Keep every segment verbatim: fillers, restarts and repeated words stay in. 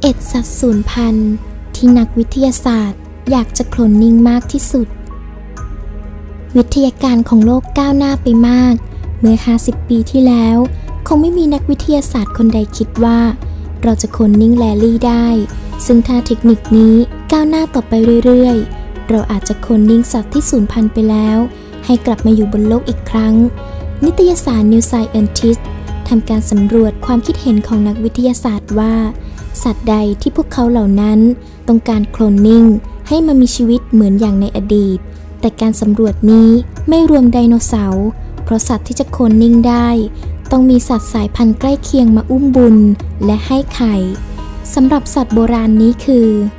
เอ็ด สัตว์สูญพันธุ์ที่นักวิทยาศาสตร์อยากจะโคลนนิ่งมากที่สุดวิทยาการของโลกก้าวหน้าไปมากเมื่อห้าสิบปีที่แล้วคงไม่มีนักวิทยาศาสตร์คนใดคิดว่าเราจะโคลนนิ่งแรลลี่ได้ซึ่งถ้าเทคนิคนี้ก้าวหน้าต่อไปเรื่อยๆเราอาจจะโคลนนิ่งสัตว์ที่สูญพันธุ์ไปแล้วให้กลับมาอยู่บนโลกอีกครั้งนิตยสาร New Scientist ทำการสำรวจความคิดเห็นของนักวิทยาศาสตร์ว่าสัตว์ใดที่พวกเขาเหล่านั้นต้องการโคลนนิ่งให้มามีชีวิตเหมือนอย่างในอดีตแต่การสำรวจนี้ไม่รวมไดโนเสาร์เพราะสัตว์ที่จะโคลนนิ่งได้ต้องมีสัตว์สายพันธุ์ใกล้เคียงมาอุ้มบุญและให้ไข่สำหรับสัตว์โบราณนี้คือ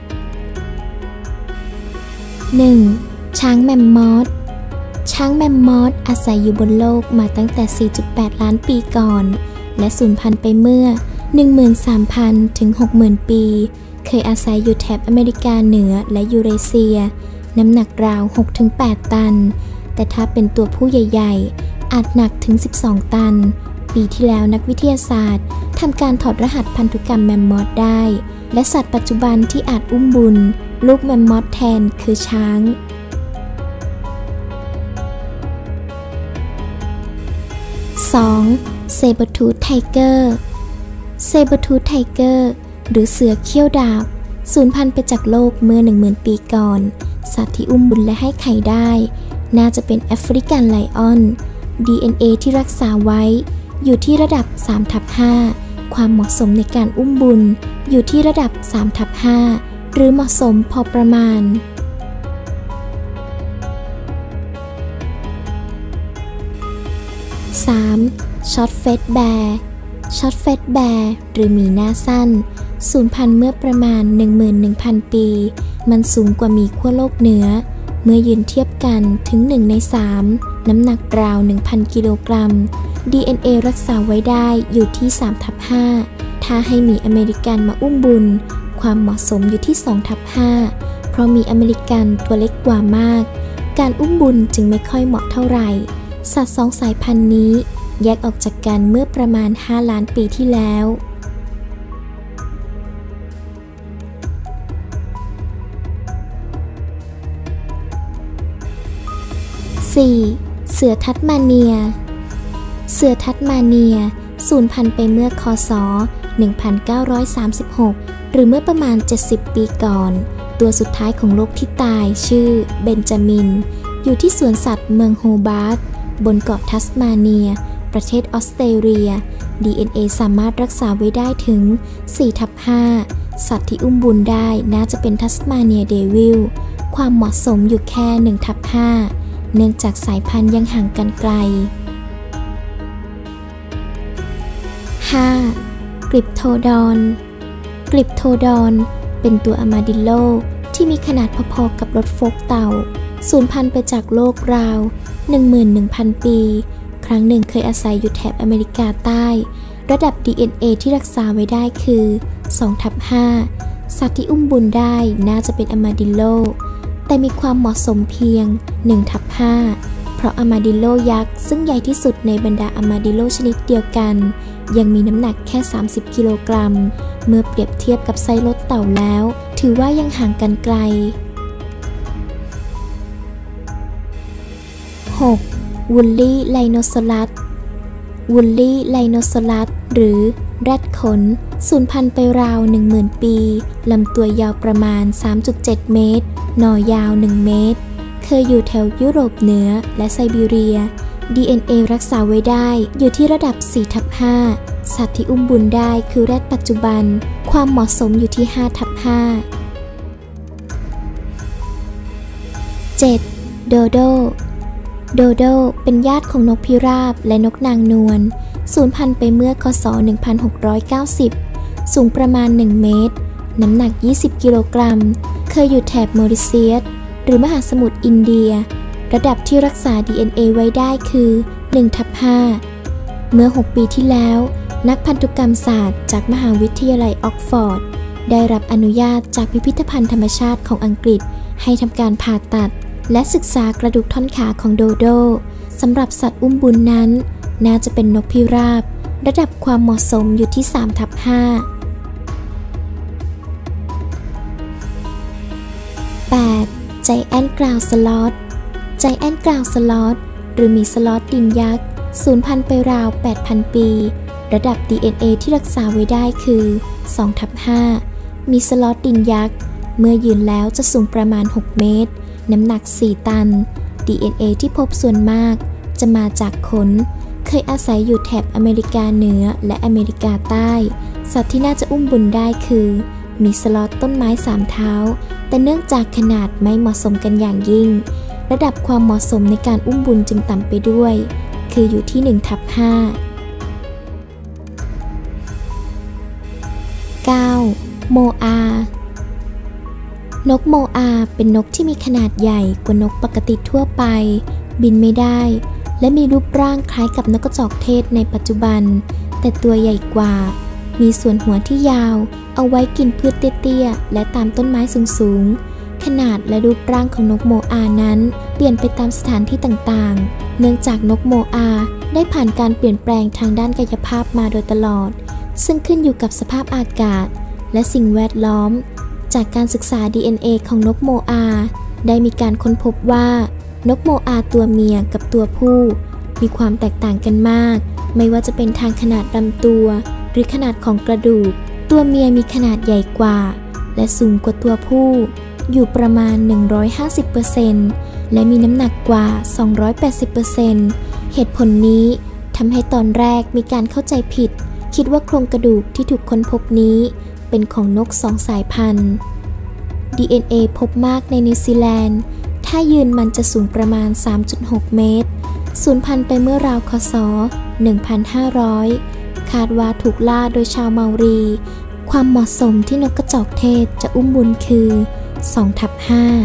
หนึ่ง. ช้างแมมมอธช้างแมมมอธอาศัยอยู่บนโลกมาตั้งแต่ สี่จุดแปด ล้านปีก่อนและสูญพันธุ์ไปเมื่อ หนึ่งหมื่นสามพัน ถึง หกหมื่น ปีเคยอาศัยอยู่แถบอเมริกาเหนือและยูเรเซียน้ำหนักราว หกถึงแปด ตันแต่ถ้าเป็นตัวผู้ใหญ่ๆอาจหนักถึง สิบสอง ตันปีที่แล้วนักวิทยาศาสตร์ทำการถอดรหัสพันธุกรรมแมมมอธได้และสัตว์ปัจจุบันที่อาจอุ้มบุญลูกแมมมอธแทนคือช้าง สอง. เซเบอร์ทูธไทเกอร์เซเบอร์ทูธไทเกอร์หรือเสือเขี้ยวดาบสูญพันธุ์ไปจากโลกเมื่อ หนึ่งหมื่น ปีก่อนสัตว์ที่อุ้มบุญและให้ไข่ได้น่าจะเป็นแอฟริกันไลออน ดี เอ็น เอ ที่รักษาไว้อยู่ที่ระดับ สามทับห้า ความเหมาะสมในการอุ้มบุญอยู่ที่ระดับ สามทับห้า หรือเหมาะสมพอประมาณ สาม. ช็อตเฟสแบร์ช็อตเฟสแบร์หรือหมีหน้าสั้นสูญพันธุ์เมื่อประมาณ หนึ่งหมื่นหนึ่งพัน ปีมันสูงกว่าหมีขั้วโลกเหนือเมื่อยืนเทียบกันถึงหนึ่งในสามน้ำหนักราว หนึ่งพัน กิโลกรัม ดี เอ็น เอ รักษาไว้ได้อยู่ที่ สามทับห้า ถ้าให้หมีอเมริกันมาอุ้มบุญความเหมาะสมอยู่ที่ สองทับห้า เพราะหมีอเมริกันตัวเล็กกว่ามากการอุ้มบุญจึงไม่ค่อยเหมาะเท่าไหร่สัตว์สองสายพันธุ์นี้แยกออกจากกันเมื่อประมาณ ห้า ล้านปีที่แล้ว สี่. เสือทัสมาเนียเสือทัสมาเนียสูญพันธุ์ไปเมื่อคศ หนึ่งพันเก้าร้อยสามสิบหก หรือเมื่อประมาณ เจ็ดสิบ ปีก่อนตัวสุดท้ายของโลกที่ตายชื่อเบนจามินอยู่ที่สวนสัตว์เมืองโฮบาร์ตบนเกาะทัสมาเนียประเทศออสเตรเลีย ดี เอ็น เอ สามารถรักษาไว้ได้ถึง สี่ทับห้า สัตว์ที่อุ้มบุญได้น่าจะเป็นทัสมาเนียเดวิลความเหมาะสมอยู่แค่ หนึ่งทับห้า เนื่องจากสายพันธุ์ยังห่างกันไกล ห้า. กริปโทดอนกริปโทดอนเป็นตัวอาร์มาดิลโลที่มีขนาดพอๆกับรถโฟล์กเต่าสูญพันธุ์ไปจากโลกราว หนึ่งหมื่นหนึ่งพัน ปีครั้งหนึ่งเคยอาศัยอยู่แถบอเมริกาใต้ระดับ ดี เอ็น เอ ที่รักษาไว้ได้คือ สองทับห้า สัตว์ที่อุ้มบุญได้น่าจะเป็นอาร์มาดิลโลแต่มีความเหมาะสมเพียง หนึ่งทับห้า เพราะอาร์มาดิลโลยักษ์ซึ่งใหญ่ที่สุดในบรรดาอาร์มาดิลโลชนิดเดียวกันยังมีน้ำหนักแค่ สามสิบ กิโลกรัมเมื่อเปรียบเทียบกับไซส์รถเต่าแล้วถือว่ายังห่างกันไกล หก. วูลลี่ไลโนซอรัสวูลลี่ไลโนซอรัสหรือแรดขนสูญพันธุ์ไปราว หนึ่งหมื่น ปีลำตัวยาวประมาณ สามจุดเจ็ด เมตรหน่อยาว หนึ่ง เมตรเคยอยู่แถวยุโรปเหนือและไซบีเรีย ดี เอ็น เอ รักษาไว้ได้อยู่ที่ระดับ สี่ทับห้า สัตว์ที่อุ้มบุญได้คือแรดปัจจุบันความเหมาะสมอยู่ที่ ห้าทับห้า เจ็ด. โดโดโดโดเป็นญาติของนกพิราบและนกนางนวลสูญพันธุ์ไปเมื่อคศ หนึ่งพันหกร้อยเก้าสิบ สูงประมาณ หนึ่ง เมตรน้ำหนัก ยี่สิบ กิโลกรัมเคยอยู่แถบมอริเซียสหรือมหาสมุทรอินเดียระดับที่รักษา ดี เอ็น เอ ไว้ได้คือ หนึ่งทับห้า เมื่อ หก ปีที่แล้วนักพันธุกรรมศาสตร์จากมหาวิทยาลัยออกฟอร์ดได้รับอนุญาตจากพิพิธภัณฑ์ธรรมชาติของอังกฤษให้ทำการผ่าตัดและศึกษากระดูกท่อนขาของโดโดสำหรับสัตว์อุ้มบุญนั้นน่าจะเป็นนกพิราบระดับความเหมาะสมอยู่ที่ สามทับห้า Giant Ground Sloth Giant Ground Sloth หรือหมีสล็อตดินยักษ์สูญพันธุ์ไปราว แปดพัน ปีระดับ ดี เอ็น เอ ที่รักษาไว้ได้คือ สองทับห้า มีสล็อตดินยักษ์เมื่อยืนแล้วจะสูงประมาณ หก เมตรน้ำหนัก สี่ ตัน ดี เอ็น เอ ที่พบส่วนมากจะมาจากขนเคยอาศัยอยู่แถบอเมริกาเหนือและอเมริกาใต้สัตว์ที่น่าจะอุ้มบุญได้คือมีสล็อตต้นไม้สามเท้าแต่เนื่องจากขนาดไม่เหมาะสมกันอย่างยิ่งระดับความเหมาะสมในการอุ้มบุญจึงต่ำไปด้วยคืออยู่ที่ หนึ่งทับห้า เก้า โมอานกโมอาเป็นนกที่มีขนาดใหญ่กว่านกปกติทั่วไปบินไม่ได้และมีรูปร่างคล้ายกับนกกระจอกเทศในปัจจุบันแต่ตัวใหญ่กว่ามีส่วนหัวที่ยาวเอาไว้กินพืชเตี้ยๆและตามต้นไม้สูงๆขนาดและรูปร่างของนกโมอานั้นเปลี่ยนไปตามสถานที่ต่างๆเนื่องจากนกโมอาได้ผ่านการเปลี่ยนแปลงทางด้านกายภาพมาโดยตลอดซึ่งขึ้นอยู่กับสภาพอากาศและสิ่งแวดล้อมจากการศึกษา ดี เอ็น เอ ของนกโมอาได้มีการค้นพบว่านกโมอาตัวเมียกับตัวผู้มีความแตกต่างกันมากไม่ว่าจะเป็นทางขนาดลำตัวหรือขนาดของกระดูกตัวเมียมีขนาดใหญ่กว่าและสูงกว่าตัวผู้อยู่ประมาณ หนึ่งร้อยห้าสิบเปอร์เซ็นต์ และมีน้ำหนักกว่า สองร้อยแปดสิบเปอร์เซ็นต์ เหตุผลนี้ทำให้ตอนแรกมีการเข้าใจผิดคิดว่าโครงกระดูกที่ถูกค้นพบนี้เป็นของนกสองสายพันธุ์ ดี เอ็น เอ พบมากในนิวซีแลนด์ถ้ายืนมันจะสูงประมาณ สามจุดหก เมตรสูญพันธุ์ไปเมื่อราวคศ หนึ่งพันห้าร้อย คาดว่าถูกล่าโดยชาวเมารีความเหมาะสมที่นกกระจอกเทศจะอุ้มบุญคือ สองทับห้า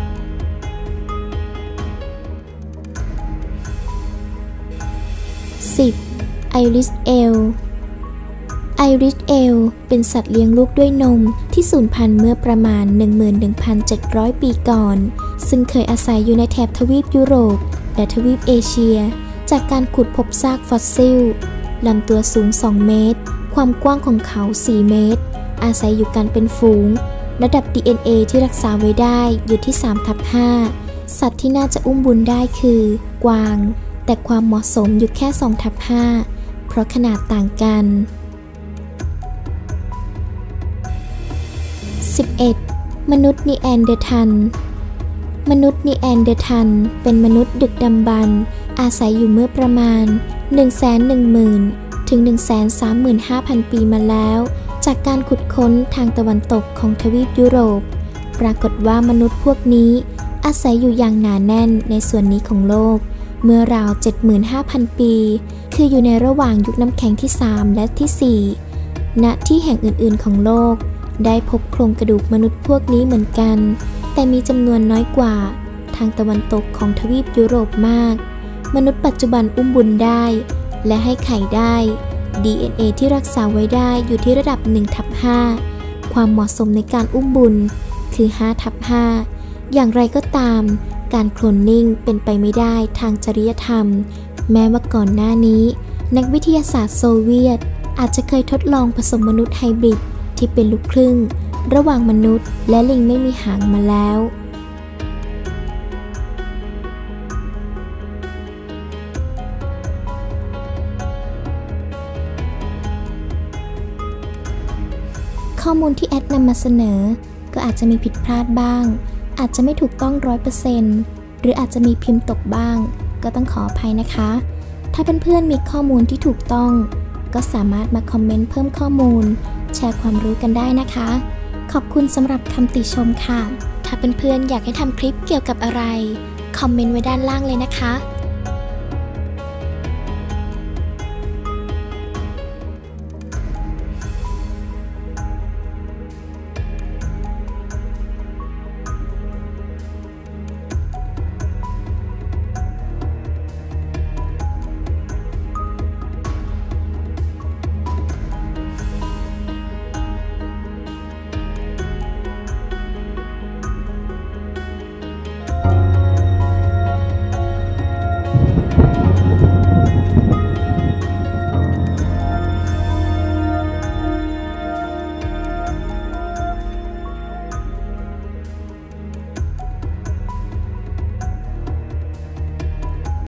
สิบ ไอริสเอลไอริสเอลเป็นสัตว์เลี้ยงลูกด้วยนมที่สูญพันธุ์เมื่อประมาณ หนึ่งหมื่นหนึ่งพันเจ็ดร้อย ปีก่อนซึ่งเคยอาศัยอยู่ในแถบทวีปยุโรปและทวีปเอเชียจากการขุดพบซากฟอสซิลลำตัวสูง สอง เมตรความกว้างของเขา สี่ เมตรอาศัยอยู่กันเป็นฝูงระดับ ดี เอ็น เอ ที่รักษาไว้ได้อยู่ที่ สามทับห้า สัตว์ที่น่าจะอุ้มบุญได้คือกวางแต่ความเหมาะสมอยู่แค่ สองทับห้า เพราะขนาดต่างกันสิบเอ็ด มนุษย์นีแอนเดอร์ทัลมนุษย์นีแอนเดอร์ทัลเป็นมนุษย์ดึกดำบรรพ์อาศัยอยู่เมื่อประมาณ หนึ่งแสนหนึ่งหมื่น ถึง หนึ่งแสนสามหมื่นห้าพัน ปีมาแล้วจากการขุดค้นทางตะวันตกของทวีปยุโรปปรากฏว่ามนุษย์พวกนี้อาศัยอยู่อย่างหนาแน่นในส่วนนี้ของโลกเมื่อราว เจ็ดหมื่นห้าพัน ปีคืออยู่ในระหว่างยุคน้ำแข็งที่ สาม และที่ สี่ ณ ที่แห่งอื่นๆของโลกได้พบโครงกระดูกมนุษย์พวกนี้เหมือนกันแต่มีจำนวนน้อยกว่าทางตะวันตกของทวีปยุโรปมากมนุษย์ปัจจุบันอุ้มบุญได้และให้ไข่ได้ ดี เอ็น เอ ที่รักษาไว้ได้อยู่ที่ระดับ หนึ่งทับห้า ความเหมาะสมในการอุ้มบุญคือ ห้าทับห้า อย่างไรก็ตามการโคลนนิ่งเป็นไปไม่ได้ทางจริยธรรมแม้ว่าก่อนหน้านี้นักวิทยาศาสตร์โซเวียตอาจจะเคยทดลองผสมมนุษย์ไฮบริดที่เป็นลูกครึ่งระหว่างมนุษย์และลิงไม่มีหางมาแล้วข้อมูลที่แอดนำมาเสนอก็อาจจะมีผิดพลาดบ้างอาจจะไม่ถูกต้อง ร้อยเปอร์เซ็นต์ หรืออาจจะมีพิมพ์ตกบ้างก็ต้องขออภัยนะคะถ้าเพื่อนๆมีข้อมูลที่ถูกต้องก็สามารถมาคอมเมนต์เพิ่มข้อมูลแชร์ความรู้กันได้นะคะขอบคุณสำหรับคำติชมค่ะถ้าเพื่อนๆอยากให้ทำคลิปเกี่ยวกับอะไรคอมเมนต์ไว้ด้านล่างเลยนะคะ